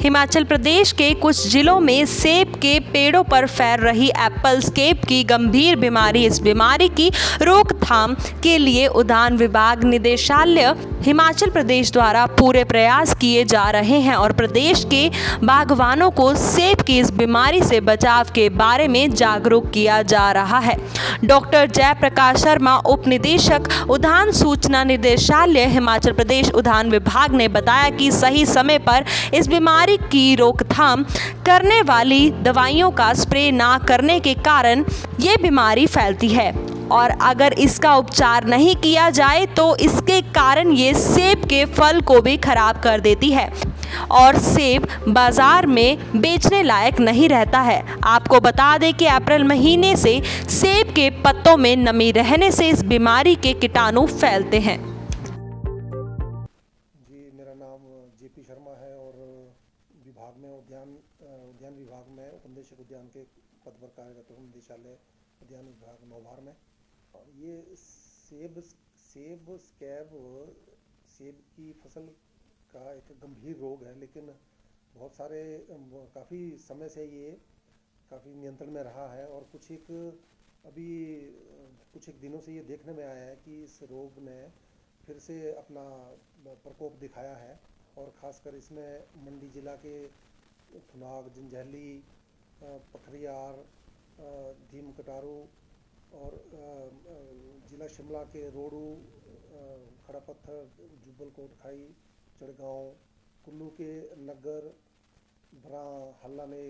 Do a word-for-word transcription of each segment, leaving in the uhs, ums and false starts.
हिमाचल प्रदेश के कुछ जिलों में सेब के पेड़ों पर फैल रही एप्पल स्केब की गंभीर बीमारी। इस बीमारी की रोकथाम के लिए उद्यान विभाग निदेशालय हिमाचल प्रदेश द्वारा पूरे प्रयास किए जा रहे हैं और प्रदेश के बागवानों को सेब की इस बीमारी से बचाव के बारे में जागरूक किया जा रहा है। डॉक्टर जयप्रकाश शर्मा, उप निदेशक उद्यान सूचना निदेशालय हिमाचल प्रदेश उद्यान विभाग ने बताया कि सही समय पर इस बीमारी की रोकथाम करने वाली दवाइयों का स्प्रे ना करने के कारण ये बीमारी फैलती है और अगर इसका उपचार नहीं किया जाए तो इसके कारण ये सेब के फल को भी खराब कर देती है और सेब बाजार में बेचने लायक नहीं रहता है। आपको बता दें कि अप्रैल महीने से सेब के पत्तों में नमी रहने से इस बीमारी के कीटाणु फैलते हैं। जी, मेरा नाम जेपी शर्मा है और विभाग में उद्यान उद्यान विभाग में उपनिदेशक उद्यान के पद पर कार्यरत हूँ, निदेशालय उद्यान विभाग नौभार में। और ये सेब सेब स्कैब सेब की फसल का एक गंभीर रोग है, लेकिन बहुत सारे काफ़ी समय से ये काफ़ी नियंत्रण में रहा है और कुछ एक अभी कुछ एक दिनों से ये देखने में आया है कि इस रोग ने फिर से अपना प्रकोप दिखाया है और ख़ासकर इसमें मंडी ज़िला के थुनाग, जंजैहली, पखरियार, धीम कटारू और ज़िला शिमला के रोडू, खड़ा पत्थर, जुब्बल कोटखाई, चढ़गांव, कुल्लू के नगर, भरा, हल्ला ने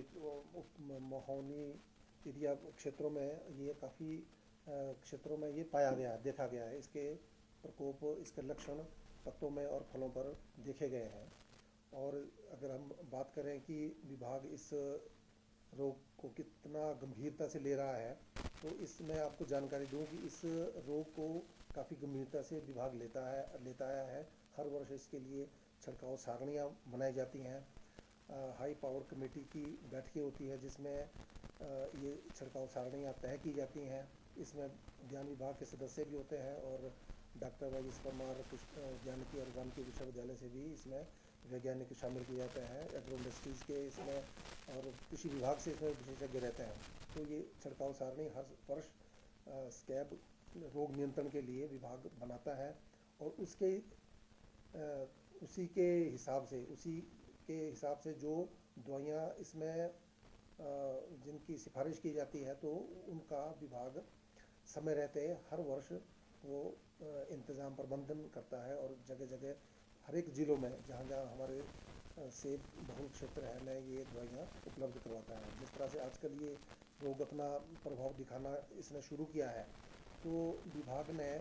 मोहनी एरिया क्षेत्रों में ये काफ़ी क्षेत्रों में ये पाया गया है, देखा गया है। इसके प्रकोप, इसके लक्षण पत्तों में और फलों पर देखे गए हैं। और अगर हम बात करें कि विभाग इस रोग को कितना गंभीरता से ले रहा है, तो इसमें आपको जानकारी दूं कि इस रोग को काफ़ी गंभीरता से विभाग लेता है लेता आया है। हर वर्ष इसके लिए छिड़काव सारणियाँ बनाई जाती हैं। हाई पावर कमेटी की बैठकें होती है जिसमें ये छिड़काव सारणियाँ तय की जाती हैं। इसमें उद्यान विभाग के सदस्य भी होते हैं और डॉक्टर वाई परमार उद्यानिकी और वानिकी विश्वविद्यालय से भी इसमें वैज्ञानिक शामिल किए जाते हैं। एग्रो इंडस्ट्रीज़ के इसमें और कृषि विभाग से इसमें विशेषज्ञ रहते हैं। तो ये छिड़काव सारणी हर वर्ष स्कैब रोग नियंत्रण के लिए विभाग बनाता है और उसके आ, उसी के हिसाब से उसी के हिसाब से जो दवाइयाँ इसमें आ, जिनकी सिफारिश की जाती है तो उनका विभाग समय रहते हर वर्ष वो इंतज़ाम प्रबंधन करता है और जगह जगह हर एक ज़िलों में जहाँ जहाँ हमारे सेब बहुल क्षेत्र है में ये दवाइयाँ उपलब्ध करवाता है। जिस तरह से आजकल ये रोग अपना प्रभाव दिखाना इसने शुरू किया है, तो विभाग ने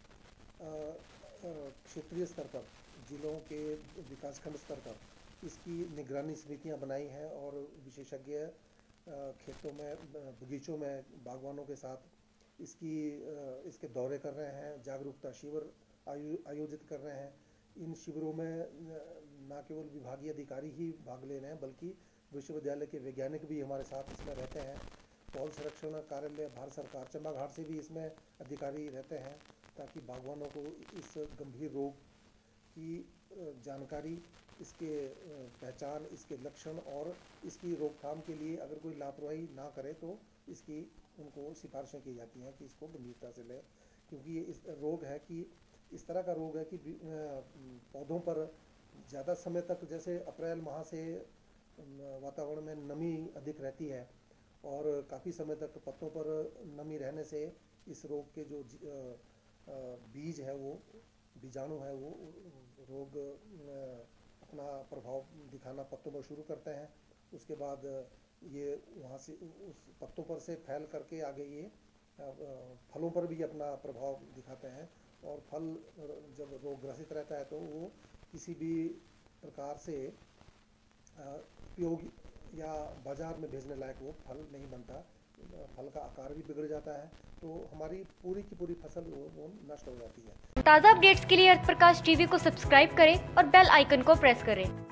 क्षेत्रीय स्तर पर, जिलों के विकासखंड स्तर पर इसकी निगरानी समितियाँ बनाई हैं और विशेषज्ञ खेतों में, बगीचों में बागवानों के साथ इसकी इसके दौरे कर रहे हैं, जागरूकता शिविर आयो, आयोजित कर रहे हैं। इन शिविरों में न केवल विभागीय अधिकारी ही भाग ले रहे हैं बल्कि विश्वविद्यालय के वैज्ञानिक भी हमारे साथ इसमें रहते हैं। पौध संरक्षण कार्यालय भारत सरकार चंबाघाट से भी इसमें अधिकारी रहते हैं ताकि बागवानों को इस गंभीर रोग की जानकारी, इसके पहचान, इसके लक्षण और इसकी रोकथाम के लिए अगर कोई लापरवाही ना करे तो इसकी उनको सिफारिशें की जाती हैं कि इसको गंभीरता से लें, क्योंकि ये इस रोग है कि इस तरह का रोग है कि पौधों पर ज़्यादा समय तक, जैसे अप्रैल माह से वातावरण में नमी अधिक रहती है और काफ़ी समय तक पत्तों पर नमी रहने से इस रोग के जो बीज है, वो बीजाणु है, वो रोग अपना प्रभाव दिखाना पत्तों पर शुरू करते हैं। उसके बाद ये वहाँ से उस पत्तों पर से फैल करके आगे ये फलों पर भी अपना प्रभाव दिखाते हैं और फल जब रोग ग्रसित रहता है तो वो किसी भी प्रकार से उपयोग या बाज़ार में भेजने लायक वो फल नहीं बनता, फल का आकार भी बिगड़ जाता है, तो हमारी पूरी की पूरी फसल वो, वो नष्ट हो जाती है। ताज़ा अपडेट्स के लिए अर्थ प्रकाश टीवी को सब्सक्राइब करें और बेल आइकन को प्रेस करें।